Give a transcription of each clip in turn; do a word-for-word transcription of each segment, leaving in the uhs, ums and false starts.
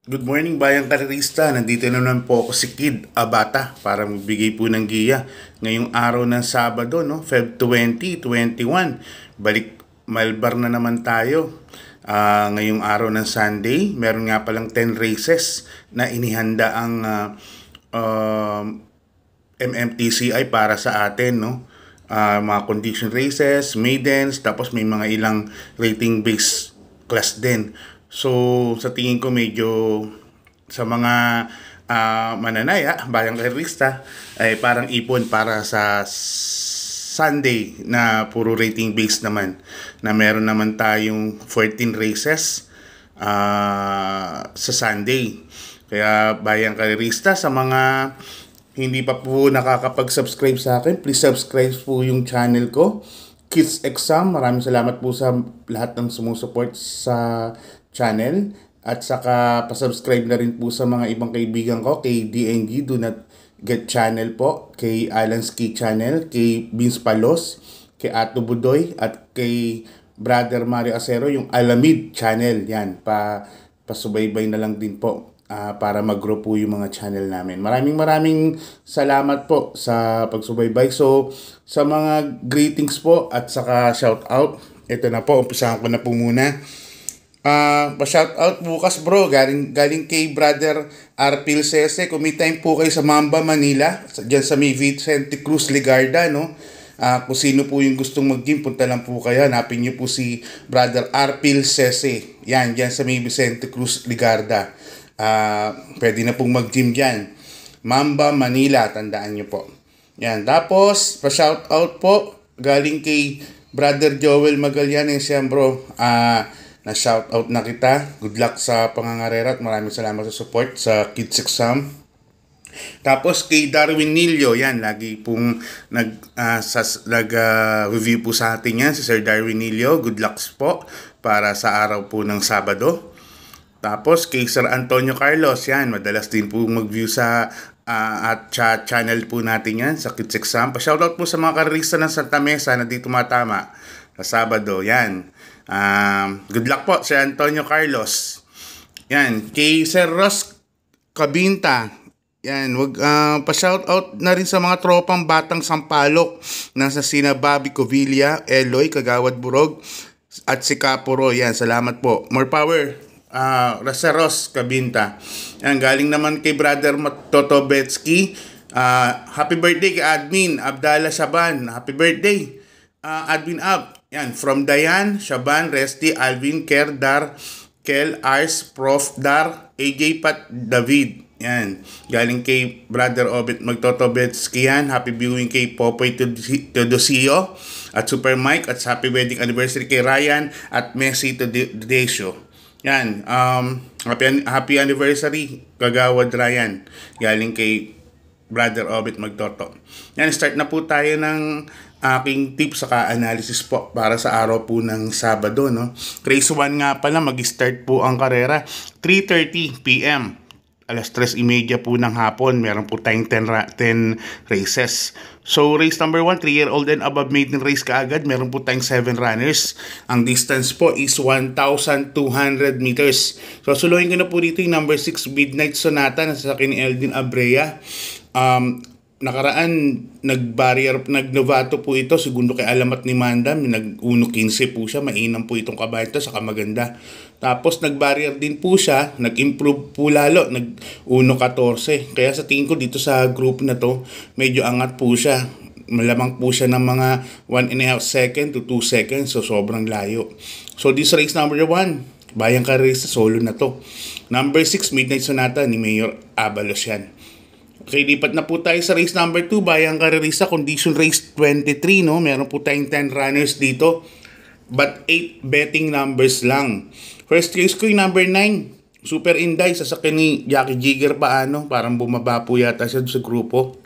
Good morning, Bayang Karerista. Nandito na naman po ako si Kid Abata para magbigay po ng giya. Ngayong araw ng Sabado, no? February twentieth, twenty-one. Balik Malbar na naman tayo. Ah, ngayong araw ng Sunday, meron nga palang ten races na inihanda ang ah, um, M M T C I para sa atin, no? Ah, mga condition races, maidens, tapos may mga ilang rating-based class din. So, sa tingin ko medyo sa mga ah, mananaya, bayang karista, ay parang ipon para sa Sunday na puro rating based naman. Na meron naman tayong fourteen races ah, sa Sunday. Kaya bayang karista, sa mga hindi pa po nakakapag-subscribe sa akin, please subscribe po yung channel ko, Kids Exam. Maraming salamat po sa lahat ng sumusuport sa channel. At saka pasubscribe na rin po sa mga ibang kaibigan ko, kay D N G Do Not Get Channel po, kay Alan Ski Channel, kay Vince Palos, kay Ato Budoy, at kay Brother Mario Acero, yung Alamid Channel. Yan, pa, pasubaybay na lang din po. Uh, para mag-grow po yung mga channel namin. Maraming maraming salamat po sa pagsubaybay. So, sa mga greetings po at saka shout out, ito na po, umpisahan ko na po muna. Uh, pa-shout out bukas bro, galing, galing kay Brother Arpil Sese. Kung may time po kayo sa Mamba, Manila, dyan sa may Vicente Cruz Ligarda, no? Uh, kung sino po yung gustong mag-gym, punta lang po kayo. Hanapin niyo po si Brother Arpil Sese. Yan, dyan sa may Vicente Cruz Ligarda. Uh, pwede na pong mag-gym dyan. Mamba, Manila, tandaan nyo po. Yan. Tapos, pa-shout out po, galing kay Brother Joel Magallanes yan bro. Uh, na-shout out na kita. Good luck sa pangangarera at maraming salamat sa support sa Kids Exam. Tapos kay Darwin Nilio, yan, lagi pong nag, uh, sas, nag uh, review po sa atin yan, si Sir Darwin Nilio. Good luck po para sa araw po ng Sabado. Tapos kay Sir Antonio Carlos, yan, madalas din po mag-view sa uh, at cha channel po natin yan sa Kids Exam. Pa-shoutout po sa mga karerista ng Santa Mesa na di tumatama sa Sabado, yan. Uh, good luck po Sir Antonio Carlos. Yan, kay Sir Ross Cabinta, yan, wag uh, pa-shoutout na rin sa mga tropang Batang Sampalok na sa sina Bobby Covilla, Eloy, Kagawad Burog, at si Caporo. Yan, salamat po. More power. Uh, Raseros Cabinta. Yan, galing naman kay Brother Totobetsky. Uh, happy birthday kay Admin Abdala Shaban. Happy birthday, uh, Admin Ab. Yan, from Dayan, Shaban, Resty, Alvin, Ker, Dar, Kel, Ars, Prof, Dar, A J, Pat, David. Yan, galing kay Brother Obet Magtotobetsky yan. Happy viewing kay Popoy Teodosio at Super Mike, at happy wedding anniversary kay Ryan at Messi Tedesio. Yan, um, happy, happy anniversary, Kagawad Ryan, galing kay Brother Obet Magtoto. Yan, start na po tayo ng aking tips saka analysis po para sa araw po ng Sabado, no? Race one nga pala, mag-start po ang karera, three thirty p m alas tres trenta po ng hapon, meron po tayong ten races. So, race number one, three year old and above maiden race kaagad, meron po tayong seven runners. Ang distance po is one thousand two hundred meters. So, suluhin ko na po dito yung number six, Midnight Sonata, na sa akin ni Eldin Abrea. Um, nakaraan, nag-barrier, nag-novato po ito, segundo kay Alamat ni Mandam, nag-uno quince po siya, mainam po itong kabayo ito, saka maganda. Tapos nag-barrier din po siya, nag-improve po lalo, nag-uno fourteen. Kaya sa tingin ko dito sa group na to, medyo angat po siya. Malamang po siya ng mga one and a half second to two seconds, so sobrang layo. So this race number one, Bayang Karerista, solo na to. Number six, Midnight Sonata ni Mayor Abalos yan. Okay, lipat na po tayo sa race number two, Bayang Karerista, condition race twenty-three, no? Meron po tayong ten runners dito, but eight betting numbers lang. First race ko yung number nine, Super Inday, sasakyan ni Jackie Jigger Paano, parang bumaba po yata siya sa grupo.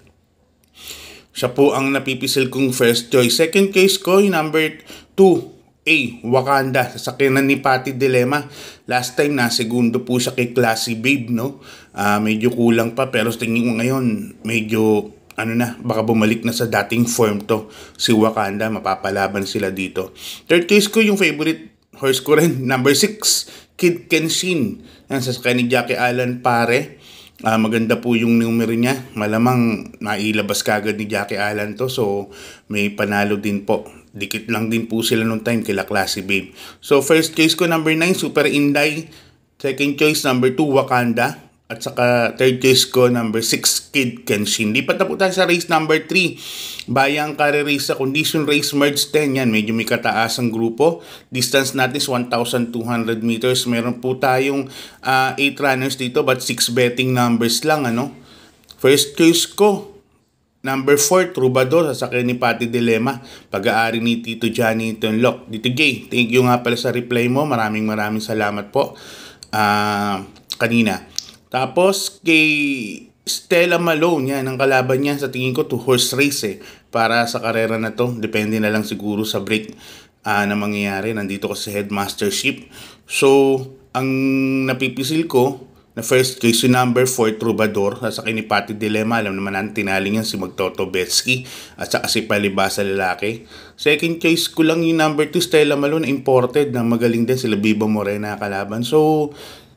Siya po ang napipisil kong first choice. Second case ko yung number two, A, Wakanda, sasakyan ni Patty Dilemma. Last time na segundo po siya kay Classy Babe, no? Uh, medyo kulang pa, pero tingin ko ngayon medyo ano na, baka bumalik na sa dating form to si Wakanda, mapapalaban sila dito. Third case ko yung favorite horse ko rin, number six, Kid Kenshin. Yan, sasakyan ni Jackie Allen pare. Uh, maganda po yung numero niya. Malamang mailabas kagad ni Jackie Allen to. So, may panalo din po. Dikit lang din po sila nung time kila Classy Babe. So, first choice ko, number nine, Super Inday. Second choice, number two, Wakanda. At saka third choice ko, number six, Kid Kenshin. Lipat na po tayo sa race number three. Bayang Karerisa Condition Race Merge ten. Yan, medyo may kataasang grupo. Distance natin is one thousand two hundred meters. Meron po tayong uh, eight runners dito but six betting numbers lang. Ano? First choice ko, number four, Troubadour. Sasakyan ni Patty Dilema. Pag-aari ni Tito Johnny Tonlock. Dito Jay, thank you nga pala sa reply mo. Maraming maraming salamat po uh, kanina. Tapos kay Stella Malone, yan ang kalaban niya sa tingin ko to horse race eh. Para sa karera na to, depende na lang siguro sa break uh, na mangyayari. Nandito ko sa headmastership. So, ang napipisil ko na first case yung number four, Troubadour. Sasakay ni Patty Dilema. Alam naman natin tinaling yan si Magtoto Betsky at saka si Palibasa lalaki. Second case ko lang yung number two, Stella Malone, imported na magaling din sila Biba Morena kalaban. So,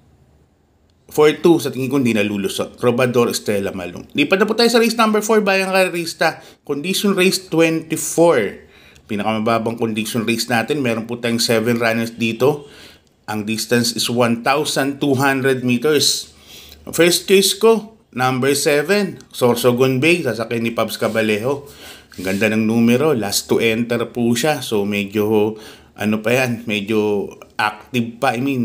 four two, sa tingin ko hindi nalulusot. Troubadour, Stella Malone. Lipat na po tayo sa race number four, Bayang Karerista. Condition race twenty-four. Pinakamababang condition race natin. Meron po tayong seven runners dito. Ang distance is one thousand two hundred meters. First case ko, number seven, Sorsogon Bay. Sasakay ni Pabs Cabalejo. Ang ganda ng numero. Last to enter po siya. So medyo, ano pa yan, medyo active pa. I mean,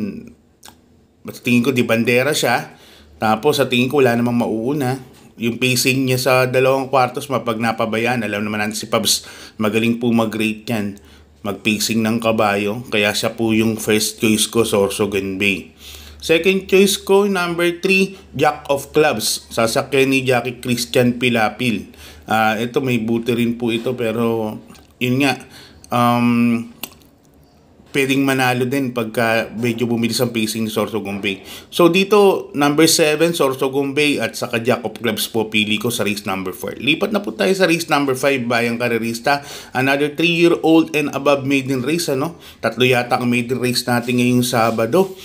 sa tingin ko di bandera siya. Tapos sa tingin ko wala namang mauuna. Yung pacing niya sa dalawang kwartos mapag napabayaan. Alam naman natin si Pabs magaling po mag-rate yan. Mag-pacing ng kabayo. Kaya siya po yung first choice ko, Sorsogon Bay. Second choice ko, number three, Jack of Clubs. Sasakyan ni Jackie Christian Pilapil. Uh, ito may buti rin po ito pero yun nga. Um... pwedeng manalo din pagka medyo bumilis ang pacing ni Sorsogon Bay. So dito, number seven, Sorsogon Bay at saka Jack of Clubs po pili ko sa race number four. Lipat na po tayo sa race number five, Bayang Karerista. Another three-year-old and above maiden race. Ano? Tatlo yata ang maiden race natin ngayong Sabado.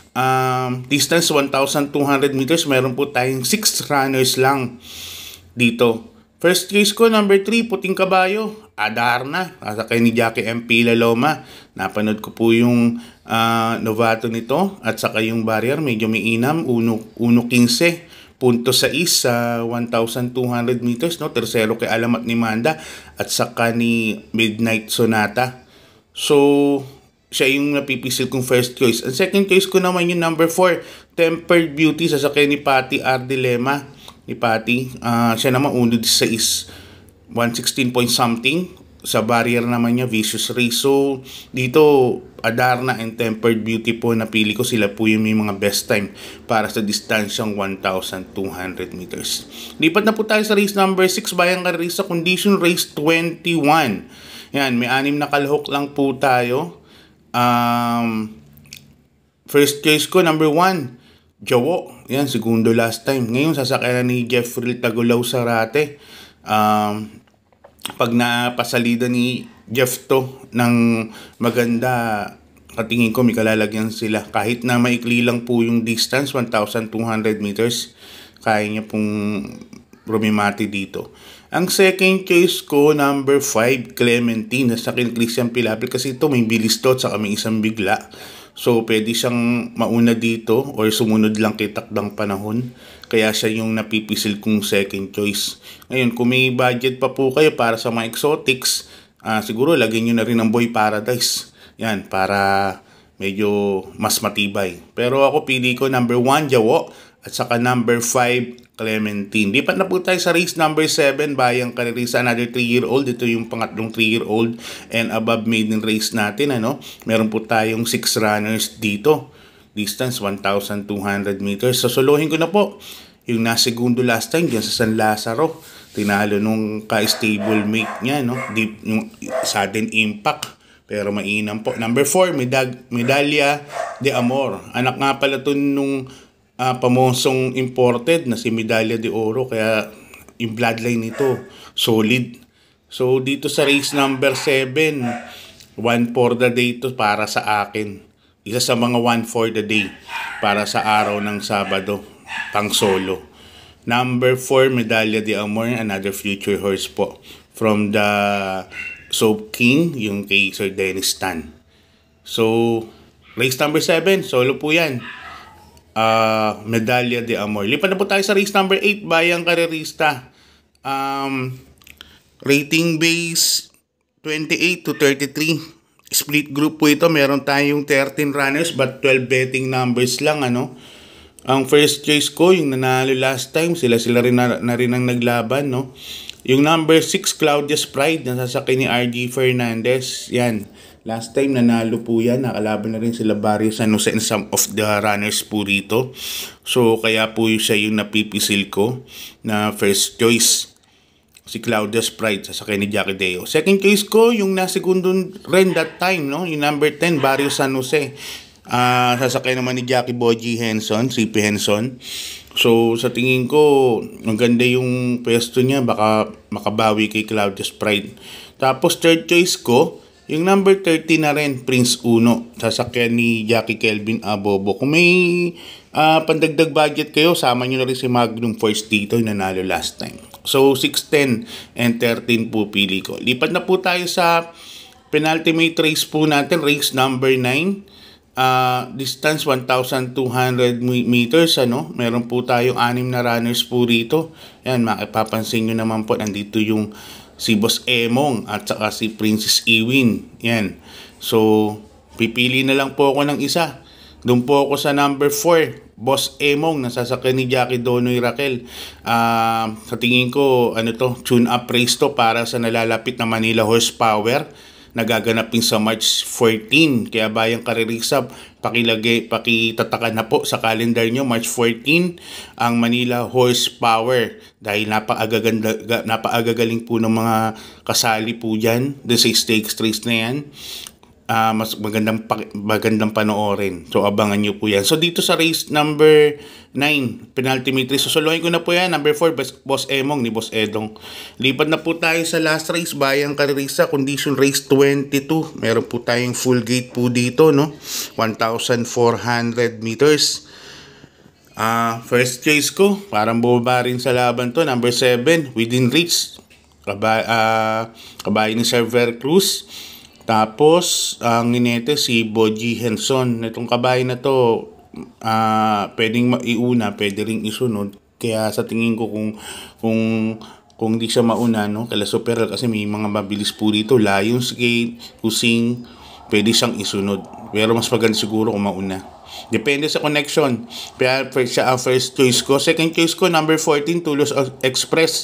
Um, distance one thousand two hundred meters. Meron po tayong six runners lang dito. First race ko, number three, Puting Kabayo. Adarna, sasakay ni Jackie M. Pila Loma. Napanood ko po yung uh, novato nito at saka yung barrier, medyo may inam, one fifteen point six sa one thousand two hundred meters, no? Tercero kay Alamat ni Manda at saka ni Midnight Sonata. So, siya yung napipisil kong first choice. Ang second choice ko naman yung number four, Tempered Beauty, sasakay ni Patty R. Dilema. Ni Patty, uh, siya naman one sixteen, one sixteen point something. Sa barrier naman niya, Vicious Race. So, dito, Adarna and Tempered Beauty po, napili ko. Sila po yung may mga best time para sa distansyang one thousand two hundred meters. Lipat na po tayo sa race number six, Bayang Karerista, Condition Race twenty-one. Yan, may anim na kalahok lang po tayo. Um, first choice ko, number one, Jawo. Yan, segundo last time. Ngayon, sasakyan ni Jeffrey Tagulaw Sarate. Um, pag napasalida ni Jeff to ng maganda, katingin ko may kalalagyan sila. Kahit na maikli lang po yung distance, one thousand two hundred meters, kaya niya pong rumimati dito. Ang second case ko, number five, Clementine. Nasa kay Christian Pilapil kasi ito may bilis to at saka may isang bigla. So, pwede siyang mauna dito or sumunod lang kay takdang panahon. Kaya siya yung napipisil kong second choice. Ngayon, kung may budget pa po kayo para sa mga exotics, uh, siguro lagyan nyo na rin ang Boy Paradise. Yan, para medyo mas matibay. Pero ako pili ko number one, Jawo. At saka number five, Clementine. Lipat na po tayo sa race number seven, Bayang Karerista, another three-year-old. Ito yung pangatlong three-year-old and above maiden race natin. Ano? Meron po tayong six runners dito. Distance, one thousand two hundred meters. Sasuluhin ko na po yung nasegundo last time dyan sa San Lazaro. Tinalo nung ka-stable mate niya, no? Deep, yung sudden impact. Pero mainam po. Number four, Medag Medalya de Amor. Anak nga pala ito nung Uh, pamosong imported na si Medalya de Oro, kaya yung bloodline nito solid. So dito sa race number seven, one for the day to para sa akin. Isa sa mga one for the day para sa araw ng Sabado, pang solo. Number four, Medalla de Amor, another future horse po. From the Soap King, yung kay Sir Dennis Tan. So, race number seven, solo po yan. Uh, Medalla de Amor. Lipat na po tayo sa race number eight, Bayang Karerista. Um, rating base twenty-eight to thirty-three. Split group po ito. Meron tayong thirteen runners but twelve betting numbers lang, ano. Ang first choice ko, yung nanalo last time, sila-sila rin na, na rin ang naglaban, no. Yung number six, Claudia's Pride, nasasakay ni R G Fernandez. Yan. Last time, nanalo po yan. Nakalaban na rin sila Barrio San Jose and some of the runners po rito. So, kaya po siya yung napipisil ko na first choice. Si Claudia's Pride, sasakay ni Jackie Deo. Second choice ko, yung nasegundo rin that time, no? Yung number ten, Barrio San Jose. Uh, sasakay naman ni Jackie Boji Henson, C P Henson. So, sa tingin ko, maganda yung pwesto niya. Baka makabawi kay Claudia's Pride. Tapos, third choice ko, yung number thirty na rin, Prince Uno. Sasakyan ni Jackie Kelvin Abobo. Kung may uh, pandagdag budget kayo, sama nyo na rin si Magnum Force dito, yung nanalo last time. So, six, ten, and thirteen po pili ko. Lipat na po tayo sa penultimate race po natin, race number nine. Uh, distance one thousand two hundred meters, ano. Meron po tayong anim na runners po rito. Yan, makipapansin nyo naman po, nandito yung si Boss Emong at saka si Princess Ewin. Yan. So, pipili na lang po ako ng isa. Doon po ako sa number four, Boss Emong, nasasakyan ni Jackie Donoy Raquel. Uh, sa tingin ko, ano to, tune up race to para sa nalalapit na Manila Horsepower na gaganapin sa March fourteen. Kaya Bayang Karerista, pakilagay, pakitatakan na po sa calendar nyo, March fourteen, ang Manila Horsepower. Dahil napaagaganda, napaagagaling po ng mga kasali po dyan, the six stakes race na yan. Uh, mas magandang, magandang panoorin. So, abangan nyo po yan. So, dito sa race number nine, penultimate race. Susuluhin ko na po yan. Number four, Boss Emong ni Boss Edong. Lipat na po tayo sa last race, Bayang Karerista, condition race twenty-two. Meron po tayong full gate po dito, no? one thousand four hundred meters. Uh, first choice ko, parang bumaba rin sa laban to. Number seven, Within Reach. Kabay, uh, kabay ni Server Cruz. Tapos, ang ninete si Boji Henson. Itong kabahay na to, uh, pwedeng maiuna, pwede ring isunod. Kaya sa tingin ko kung kung kung di siya mauna, no, kala Super kasi may mga mabilis po dito. Lionsgate, Kusing, pwede siyang isunod. Pero mas maganda siguro kung mauna. Depende sa connection. Kaya siya ang first choice ko. Second choice ko, number fourteen, Tulos Express.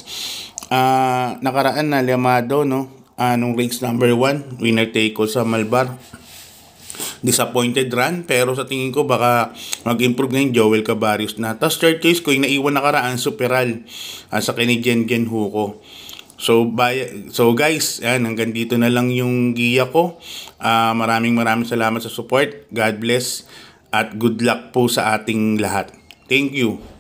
Uh, nakaraan na Llamado, no? Anong uh, race number one, winner take ko sa Malbar. Disappointed run, pero sa tingin ko baka mag-improve ngayon Joel Cabarios na. Tapos third choice ko, yung naiwan nakaraan, Superal, uh, sa Canadian Gen Huko. So, by, so guys, yan, hanggang dito na lang yung giya ko. Uh, maraming maraming salamat sa support. God bless at good luck po sa ating lahat. Thank you.